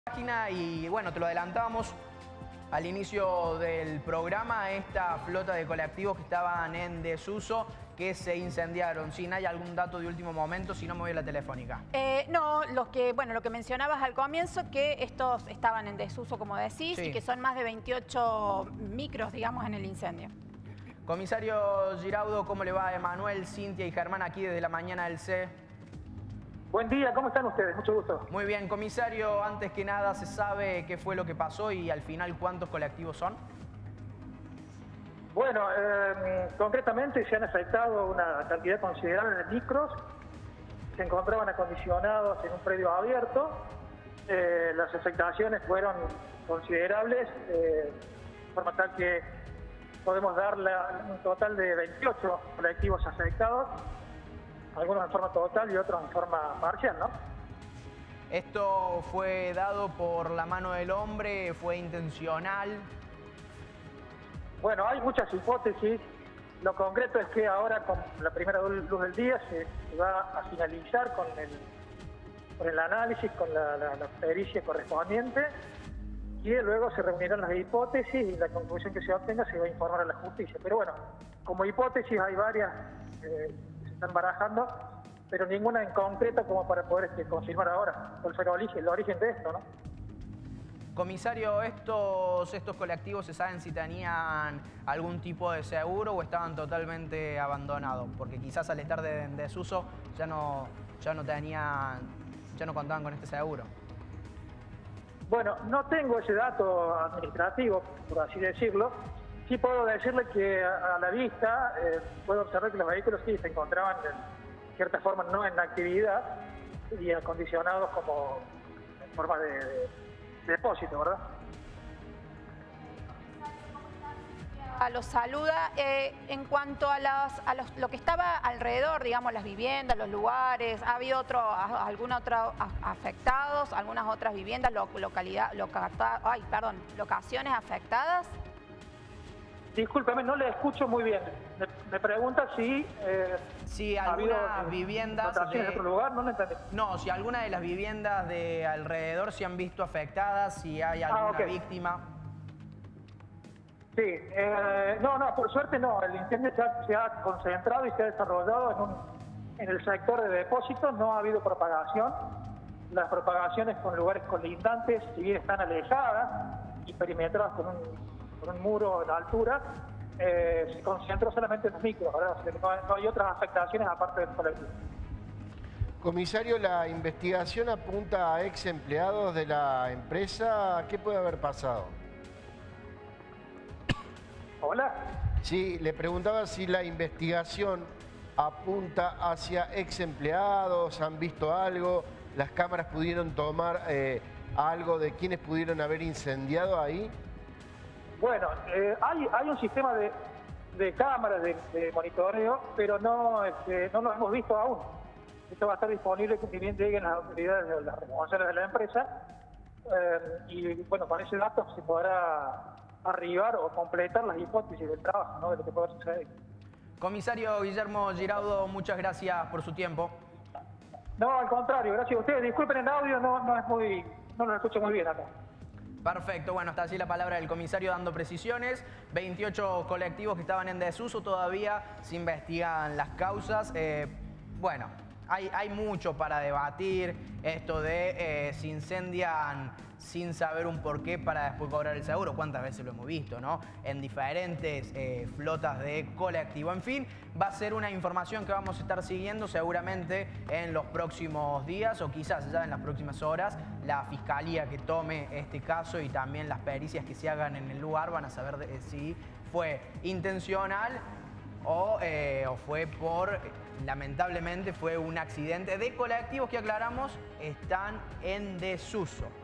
Página y bueno, te lo adelantábamos al inicio del programa, esta flota de colectivos que estaban en desuso, que se incendiaron. Si hay algún dato de último momento, si no me voy a la telefónica. No, lo que mencionabas al comienzo, que estos estaban en desuso, como decís, Sí. y que son más de 28 micros, digamos, en el incendio. Comisario Giraudo, ¿cómo le va? Emanuel, Cintia y Germán aquí desde la mañana del C. Buen día, ¿cómo están ustedes? Mucho gusto. Muy bien, comisario, antes que nada, ¿se sabe qué fue lo que pasó y al final cuántos colectivos son? Bueno, concretamente se han afectado una cantidad considerable de micros. Se encontraban acondicionados en un predio abierto. Las afectaciones fueron considerables, de forma tal que podemos dar un total de 28 colectivos afectados, algunos en forma total y otros en forma parcial, ¿no? ¿Esto fue dado por la mano del hombre? ¿Fue intencional? Bueno, hay muchas hipótesis. Lo concreto es que ahora, con la primera luz del día, se va a finalizar con el análisis, con la pericia correspondiente, y luego se reunirán las hipótesis y la conclusión que se obtenga se va a informar a la justicia. Pero bueno, como hipótesis hay varias que se están barajando, pero ninguna en concreto como para poder confirmar ahora cuál fue el origen de esto, ¿no? Comisario, ¿estos colectivos se saben si tenían algún tipo de seguro o estaban totalmente abandonados? Porque quizás al estar en desuso ya no contaban con este seguro. Bueno, no tengo ese dato administrativo, por así decirlo. Sí puedo decirle que a la vista puedo observar que los vehículos sí se encontraban en cierta forma no en actividad y acondicionados como en forma de depósito, ¿verdad? Los saluda. En cuanto a lo que estaba alrededor, digamos, las viviendas, los lugares, ¿ha habido algún otro afectados, algunas otras viviendas, locaciones afectadas? Discúlpeme, no le escucho muy bien. Me pregunta si ha habido viviendas en otro lugar, no lo entendí. No, si alguna de las viviendas de alrededor se han visto afectadas, si hay alguna víctima. Sí, no, por suerte no. El incendio se ha concentrado y se ha desarrollado en el sector de depósitos. No ha habido propagación. Las propagaciones con lugares colindantes, si bien están alejadas y perimetradas con un muro de altura, se concentró solamente en los micros, ¿verdad? O sea, no hay otras afectaciones aparte del colectivo. Comisario, la investigación apunta a ex empleados de la empresa. ¿Qué puede haber pasado? Hola. Sí, le preguntaba si la investigación apunta hacia ex empleados, han visto algo, las cámaras pudieron tomar algo de quienes pudieron haber incendiado ahí. Bueno, hay un sistema de cámaras de monitoreo, pero no lo hemos visto aún. Esto va a estar disponible que bien lleguen las autoridades de las responsables de la empresa y bueno, con ese dato se podrá arribar o completar las hipótesis del trabajo, ¿no? De lo que puede suceder. Comisario Guillermo Giraudo, muchas gracias por su tiempo. No, al contrario, gracias a ustedes. Disculpen el audio, no lo escucho muy bien acá. Perfecto, bueno, está así la palabra del comisario dando precisiones. 28 colectivos que estaban en desuso, todavía se investigan las causas. Bueno, hay mucho para debatir, esto de si incendian sin saber un porqué para después cobrar el seguro. ¿Cuántas veces lo hemos visto, no? En diferentes flotas de colectivo. En fin, va a ser una información que vamos a estar siguiendo seguramente en los próximos días o quizás ya en las próximas horas. La fiscalía que tome este caso y también las pericias que se hagan en el lugar van a saber si fue intencional o fue lamentablemente fue un accidente de colectivos que aclaramos están en desuso.